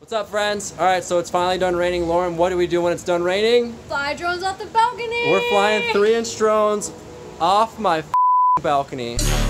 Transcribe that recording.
What's up, friends? All right, so it's finally done raining. Lauren, what do we do when it's done raining? Fly drones off the balcony! We're flying 3-inch drones off my balcony.